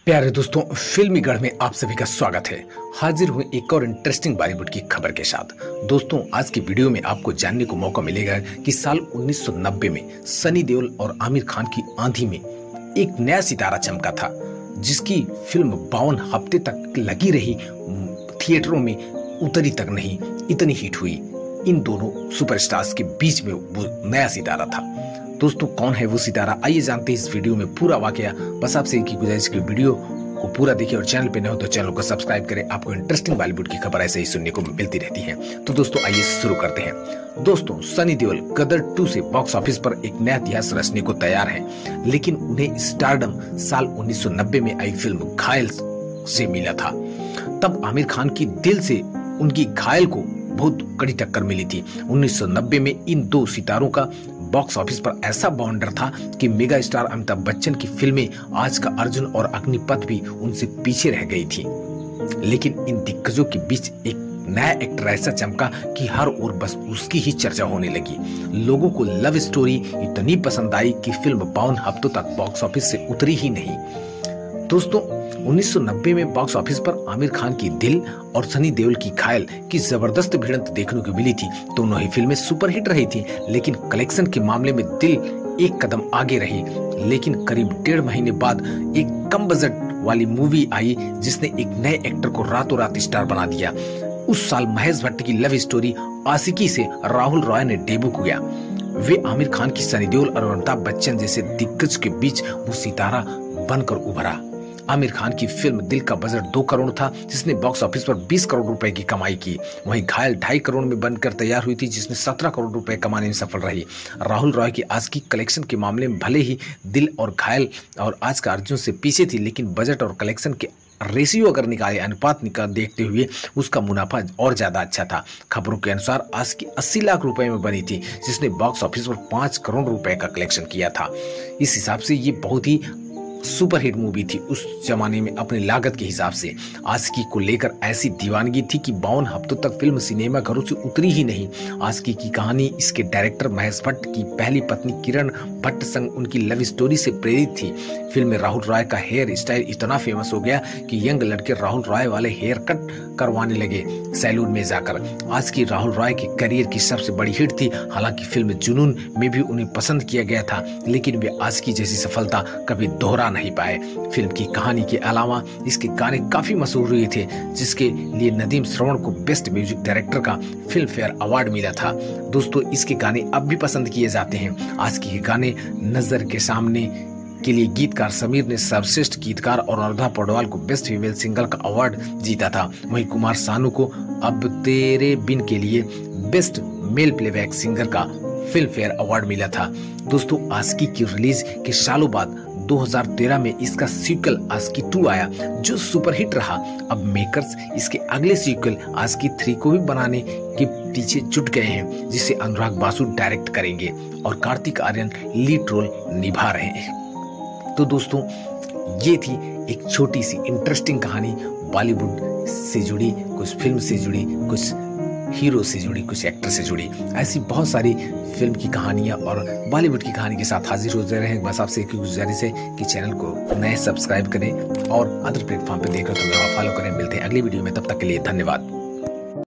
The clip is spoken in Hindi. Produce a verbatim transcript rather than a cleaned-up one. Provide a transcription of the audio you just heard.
प्यारे दोस्तों, फिल्मी गढ़ में आप सभी का स्वागत है। हाजिर हुए एक और इंटरेस्टिंग बॉलीवुड की खबर के साथ। दोस्तों, आज की वीडियो में आपको जानने को मौका मिलेगा कि साल उन्नीस सौ नब्बे में सनी देओल और आमिर खान की आंधी में एक नया सितारा चमका था, जिसकी फिल्म बावन हफ्ते तक लगी रही, थिएटरों में उतरी तक नहीं, इतनी हिट हुई। इन दोनों सुपरस्टार्स के बीच में वो नया सितारा था। दोस्तों, कौन है वो सितारा, आइए जानते हैं इस वीडियो में पूरा वाकया। बस आपसे एक ही गुजारिश की वीडियो को पूरा देखिए और चैनल पे नए हो तो चैनल को सब्सक्राइब करें। आपको इंटरेस्टिंग बॉलीवुड की खबर ऐसे ही सुनने को मिलती रहती है। तो दोस्तों, आइए शुरू करते हैं। दोस्तों, सनी देओल गदर टू से बॉक्स ऑफिस पर एक नया इतिहास रचने को तैयार है, लेकिन उन्हें स्टारडम साल उन्नीस सौ नब्बे में आई फिल्म घायल से मिला था। तब आमिर खान की दिल से उनकी घायल को बहुत कड़ी टक्कर मिली थी। उन्नीस सौ नब्बे में इन दो सितारों का बॉक्स ऑफिस पर ऐसा बाउंडर था कि मेगा स्टार अमिताभ बच्चन की फिल्में आज का अर्जुन और अग्निपथ भी उनसे पीछे रह गई थी। लेकिन इन दिग्गजों के बीच एक नया एक्टर ऐसा चमका कि हर ओर बस उसकी ही चर्चा होने लगी। लोगों को लव स्टोरी इतनी पसंद आई कि फिल्म बावन हफ्तों तक बॉक्स ऑफिस से उतरी ही नहीं। दोस्तों, उन्नीस सौ नब्बे में बॉक्स ऑफिस पर आमिर खान की दिल और सनी देओल की घायल की जबरदस्त भिड़ंत देखने को मिली थी। दोनों ही फिल्में सुपरहिट रही थी, लेकिन कलेक्शन के मामले में दिल एक कदम आगे रही। लेकिन करीब डेढ़ महीने बाद एक कम बजट वाली मूवी आई, जिसने एक नए एक्टर को रातों रात स्टार बना दिया। उस साल महेश भट्ट की लव स्टोरी आशिकी से राहुल रॉय ने डेब्यू किया। वे आमिर खान की सनी देओल और अमिताभ बच्चन जैसे दिग्गज के बीच वो सितारा बनकर उभरा। आमिर खान की फिल्म दिल का बजट दो करोड़ था, जिसने बॉक्स ऑफिस पर बीस करोड़ रुपए की कमाई की। वहीं घायल ढाई करोड़ में बनकर तैयार हुई थी, जिसने सत्रह करोड़ रुपए कमाने में सफल रही। राहुल रॉय की आज की कलेक्शन के मामले में भले ही दिल और घायल और आज का अर्जुन से पीछे थी, लेकिन बजट और कलेक्शन के रेशियो अगर निकाले, अनुपात निकाल देखते हुए उसका मुनाफा और ज्यादा अच्छा था। खबरों के अनुसार आज की अस्सी लाख रुपए में बनी थी, जिसने बॉक्स ऑफिस पर पांच करोड़ रुपए का कलेक्शन किया था। इस हिसाब से ये बहुत ही सुपरहिट मूवी थी उस जमाने में अपनी लागत के हिसाब से। आशिकी को लेकर ऐसी दीवानगी थी कि बावन हफ्तों तक फिल्म सिनेमा घरों से उतरी ही नहीं। आशिकी की कहानी इसके डायरेक्टर महेश भट्ट की पहली पत्नी किरण भट्ट संग उनकी लव स्टोरी से प्रेरित थी। फिल्म में राहुल रॉय का हेयर स्टाइल इतना फेमस हो गया कि यंग लड़के राहुल रॉय वाले हेयर कट करवाने लगे सैलून में जाकर। आज की राहुल रॉय के करियर की सबसे बड़ी हिट थी। हालांकि फिल्म जुनून में भी उन्हें पसंद किया गया था, लेकिन वे आज की जैसी सफलता कभी दोहरा नहीं पाए। फिल्म की कहानी के अलावा इसके गाने काफी मशहूर हुए थे, जिसके लिए नदीम श्रवण को बेस्ट म्यूजिक डायरेक्टर का फिल्म फेयर अवार्ड मिला था। दोस्तों, इसके गाने अब भी पसंद किए जाते हैं। आज के गाने नजर के सामने के लिए गीतकार समीर ने सर्वश्रेष्ठ गीतकार और अनुराधा पौडवाल को बेस्ट फीमेल सिंगर का अवार्ड जीता था। वहीं कुमार सानू को अब तेरे बिन के लिए बेस्ट मेल प्लेबैक सिंगर का फिल्म फेयर अवार्ड मिला था। दोस्तों, आशिकी की रिलीज के सालों बाद दो हज़ार तेरह में इसका सीक्वल आशिकी टू आया, जो सुपरहिट रहा। अब मेकर्स इसके अगले सीक्वल आशिकी थ्री को भी बनाने के पीछे जुट गए हैं, जिसे अनुराग बासु डायरेक्ट करेंगे और कार्तिक आर्यन लीड रोल निभा रहे हैं। तो दोस्तों, ये थी एक छोटी सी इंटरेस्टिंग कहानी बॉलीवुड से जुड़ी, कुछ फिल्म से जुड़ी, कुछ हीरो से जुड़ी, कुछ एक्टर से जुड़ी। ऐसी बहुत सारी फिल्म की कहानियां और बॉलीवुड की कहानी के साथ हाजिर हो रहे हैं। बस आपसे एक गुजारिश है कि चैनल को नए सब्सक्राइब करें और अदर प्लेटफॉर्म पे देख रहे तो फॉलो करें। मिलते हैं अगली वीडियो में, तब तक के लिए धन्यवाद।